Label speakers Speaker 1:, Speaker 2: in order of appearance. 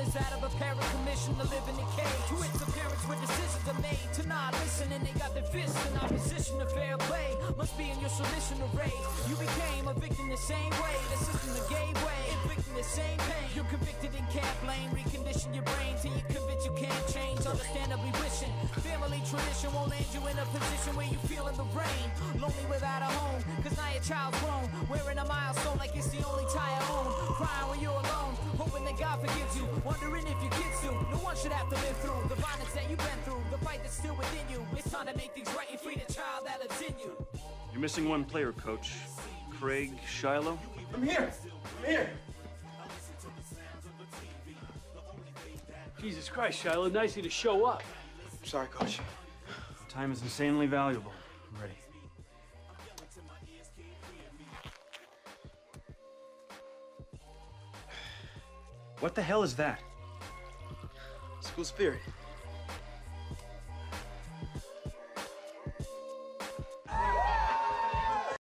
Speaker 1: is that of a parent commissioned to live in a cage. To its appearance where decisions are made to not listen, and they got their fists in opposition to fair play. Must be in your submission to rage. You became a victim the same way. The system that gave way, inflicting the same pain. You're convicted and can't blame. Recondition your brain till you're convinced you can't change. Understandably wishing family tradition won't land you in a position where you feel in the rain. Lonely without a home, cause now your child's grown. Wearing a milestone like it's the only tie I own. Crying when you're alone, hoping that God forgives you. Wondering if you get to. No one should have to live through the violence that you've been through. The fight that's still within you. It's time to make things right and free the child that lives in you.
Speaker 2: You're missing one player, Coach. Craig Shiloh.
Speaker 3: I'm here. I'm here.
Speaker 4: Jesus Christ, Shiloh, nice of you to show up.
Speaker 3: Sorry, Coach.
Speaker 2: Time is insanely valuable. I'm ready. What the hell is that?
Speaker 3: School spirit.